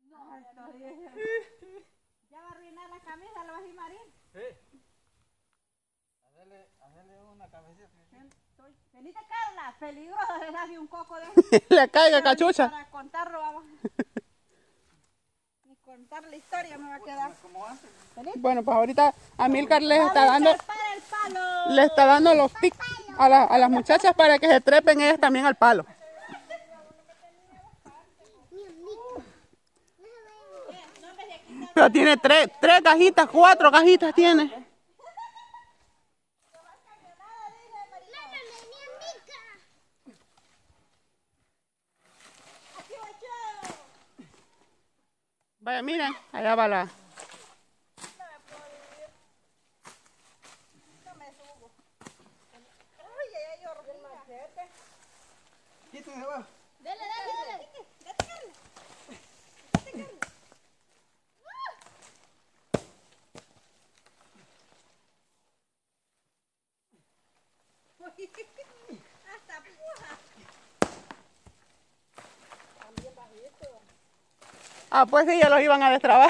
No, ya va a arruinar la camisa, lo vas a ir marín. Sí. Hacerle una cabecita. Venite, Carla, peligroso, le das de un coco de... Le caiga cachucha. Para contarlo, vamos. Ni contar la historia me va a quedar. Bueno, pues ahorita Amílcar les está dando... Para el palo. Le está dando los tips a las muchachas para que se trepen ellas también al palo. Pero tiene tres cajitas, 4 cajitas tiene. Vaya, miren, allá va la... Quítense abajo. Dale. Hasta puja. Ah, pues sí, ya los iban a destrabar.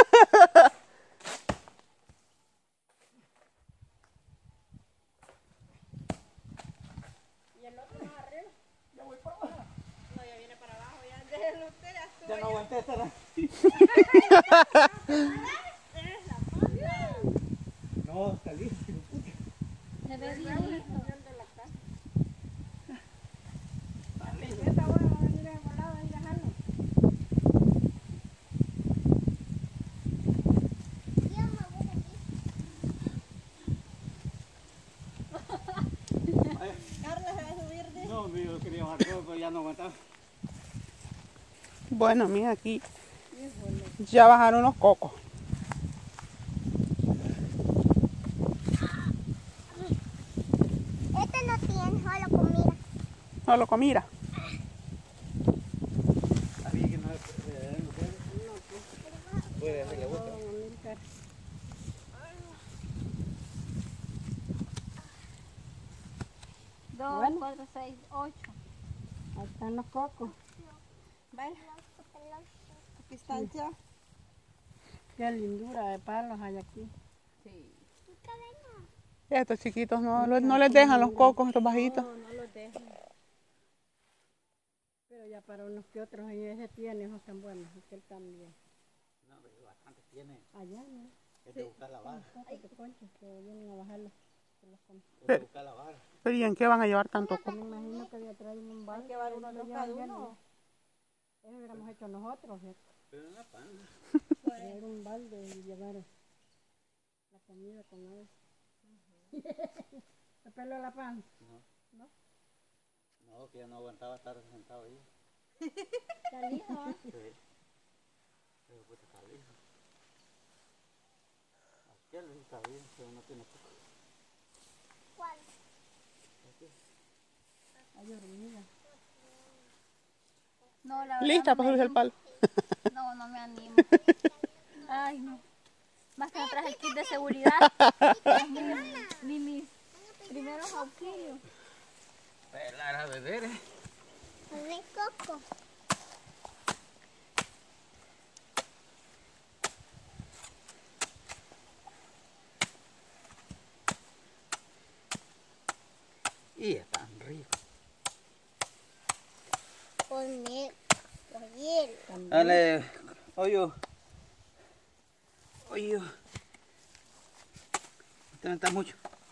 ¿Y el otro más arriba? Ya voy para abajo. No, ya viene para abajo. Ya, usted ya estuvo. Ya no aguanté estar así. No, salí. Se ve bien. Carla se va a subir de... No, yo quería bajar todo, pero ya no aguantaba. Bueno, mira aquí. Ya bajaron los cocos. Este no tiene, solo comida. Solo comida. Así que no puede hacerle gusto. 2, 4, 6, 8. Ahí están los cocos. Vaya. Aquí está ya. Qué lindura de palos hay aquí. Sí. Estos chiquitos no les dejan los cocos, estos bajitos. No los dejan. Pero ya para unos que otros, y ese tiene hijos tan buenos, aquel también. No, pero bastante tiene. Allá, ¿no? Es de buscar la vara. Pocos de conchas que vienen a bajarlos. Es de buscar la vara. Pero ¿y en qué van a llevar tanto coco? Me imagino que había traído un Hay barco. que llevar uno de cada uno. Eso hubiéramos hecho nosotros, ¿cierto? Pero una pan. Traer un balde y llevar la comida con él. ¿Te peló la pan? No, que ya no aguantaba estar sentado ahí. Está lindo, ¿eh? Sí. Pero pues está lindo. Aquel está bien, pero no tiene poco. ¿Cuál? Hay hormigas. No, la verdad, Lista no para me subirse al palo. No, no me animo. Ay, no. Más que no traje el kit de seguridad. Ni mis primeros auxilios. Pelar a beber, De coco. Y es tan rico. Poner los hielos. Dale, oye. Este no está mucho.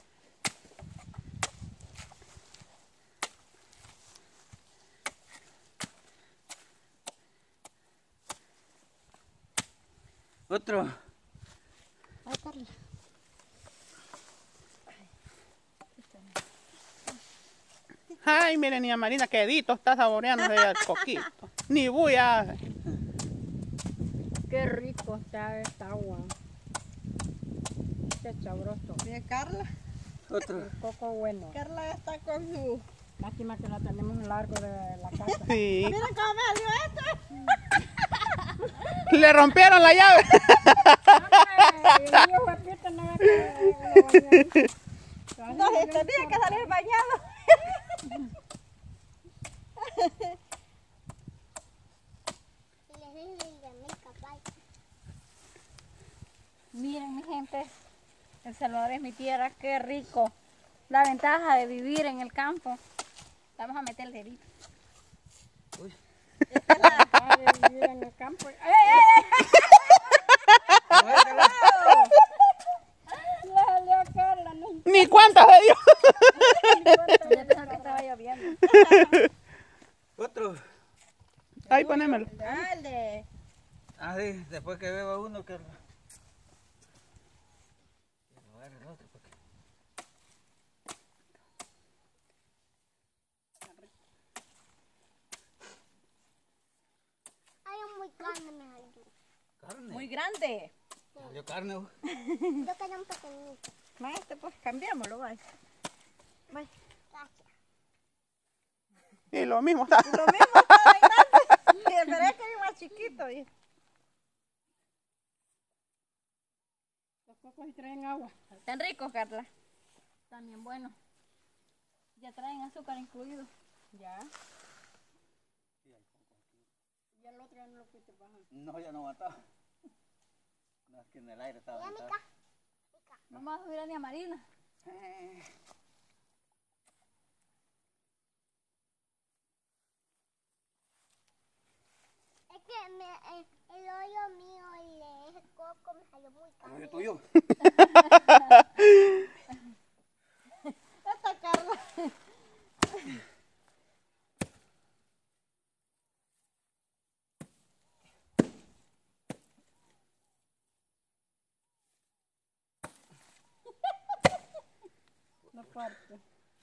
Otro. Ay, Carla. Ay, miren, niña Marina, quedito está saboreándose el coquito. Ni bulla hace. Qué rico está esta agua. Qué sabroso. Mira, Carla. Otro. El coco bueno. Carla está con su... Lástima que la tenemos largo de la casa. Sí. Mira cómo me salió este. Le rompieron la llave. No, este día que salir bañado. Y les doy el gamete. Salvador es mi tierra, qué rico. La ventaja de vivir en el campo. Vamos a meter el dedito. Uy. Esta es la... Ah, de vivir en el campo. Le a Carla, no Ni cuántas le dio. Yo pensaba que estaba lloviendo. Otro. Ahí ponémelo. Dale. Ah, sí, después que beba uno que... agarre el otro, porque... Hay un muy grande, me salió. Carne. Muy grande. Salió carne. Yo quería un pequeñito. Maestro, pues cambiámoslo, vaya. Gracias. Y lo mismo está. Lo mismo está de grande. Pero es que es más chiquito. Los cocos y traen agua. Están ricos, Carla. También buenos. Ya traen azúcar incluido. Ya. Y el otro ya no lo fuiste bajando. No, ya no aguantaba. No, es que en el aire estaba Mira, aguantado. Mica. Vamos a subir a Doña Marina. Es que el hoyo mío y el coco me salió muy ¿Cómo grande. es tuyo? Esta Carla. No parte.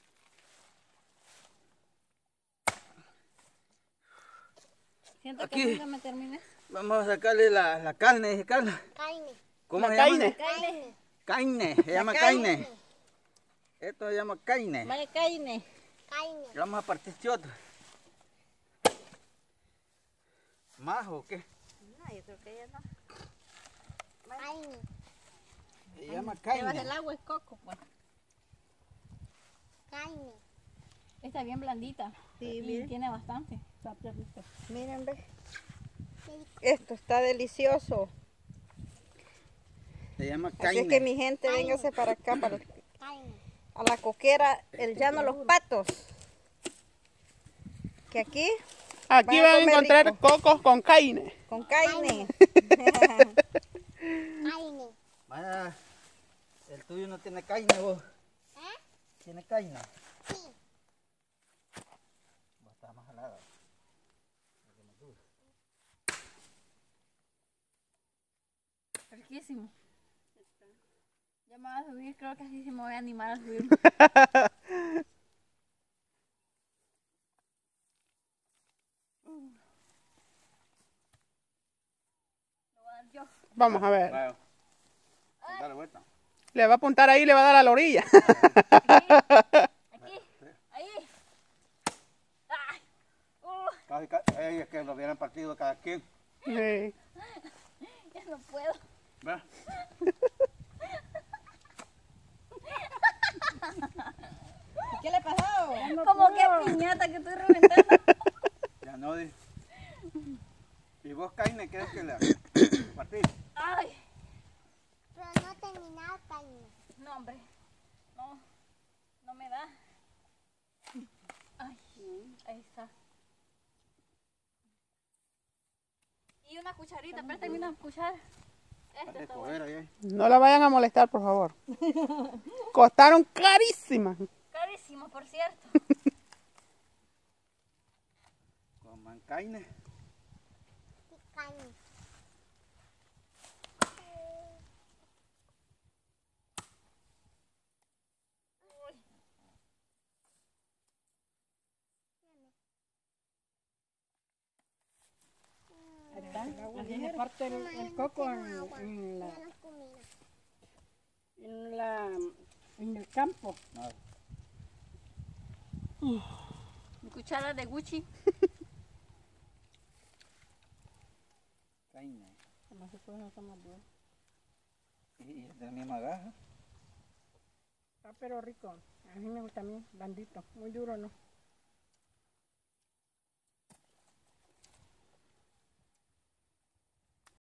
Siento Aquí. que nunca me termines. Vamos a sacarle la carne, dice Carla. Carne. ¿Cómo La se llama? carne. Caine. Carne, se llama carne. Esto se llama carne. Vale, caine. Carne. Vamos a partir chota. ¿Más o qué? No, yo creo que ya no. Carne. Se llama Llevas carne. el agua, es coco, pues. Carne. Está bien blandita. Sí, y miren. tiene bastante. Está rico. Miren, ve. Qué rico. Esto está delicioso. Se llama Así carne. es que mi gente, véngase para acá, Carne. a la coquera, el llano Los Patos. Que aquí, Aquí Van a van a comer encontrar rico. cocos con carne. con carne. Carne. Vaya, el tuyo no tiene carne vos. ¿Eh? ¿Tiene carne? Sí. Vos está más salada. Riquísimo. Ya me voy a subir, creo que así sí me voy a animar a subir. Lo voy a dar yo. Vamos a ver. Vaya. Dale vuelta. Le va a apuntar ahí y le va a dar a la orilla. Aquí, ahí. Ay. Ay, es que lo hubieran partido cada quien. Sí. Ya no puedo. ¿Ve? ¿Qué le pasó? Como que piñata que estoy reventando. Ya no di. ¿Y vos carne qué es que le partís? Ay. Pero no terminaba carne. No, hombre. No. No me da. Ay. Ahí está. Y una cucharita, préstame una cuchara. Esta Dale, está coger buena. ahí. No la vayan a molestar, por favor. Costaron carísimas. Carísimo, por cierto. Coman carne. Sí, carne. Ahí está. Así se parte el coco en el campo. Mi cuchara de Gucci. Carne. Como si fuera una más buena. Y es de la misma gaja. Está pero rico. A mí me gusta a mí, blandito. Muy duro, ¿no?